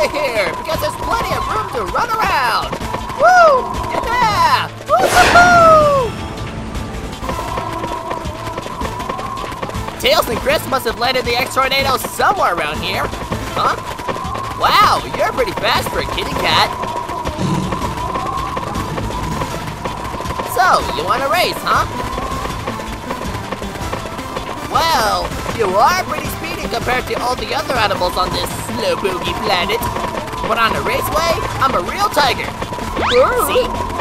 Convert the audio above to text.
of here, because there's plenty of room to run around. Woo! Yeah! Woo-hoo-hoo! Tails and Chris must have landed the X tornado somewhere around here. Huh? Wow, you're pretty fast for a kitty cat. So, you want to race, huh? Well, you are pretty speedy compared to all the other animals on this slow boogie planet. But on a raceway, I'm a real tiger. See?